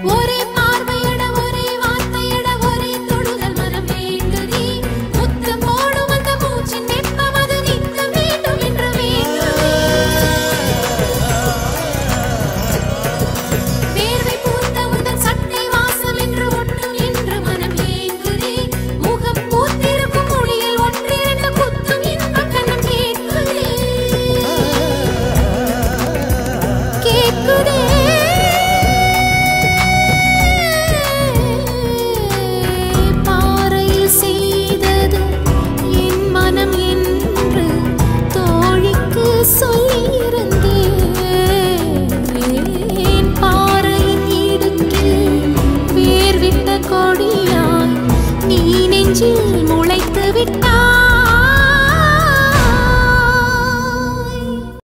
ஒரே பார்வையட ஒரே வார்த்தையட ஒரே தொடுதல் மனம் வேண்டுதே முத்தம் போடும் அந்த மூச்சின் வெப்பம் அது நிற்க வேண்டும் என்று வேண்டுதே வேர்வை பூத்த உந்தன் சட்டை வாசம் என்று ஒட்டும் என்று மனம் ஏங்குதே முகம் பூத்திருக்கும் மொழியில் ஒன்றிரண்டு குத்தும் இன்ப கணம் கேட்குதே கேட்குதே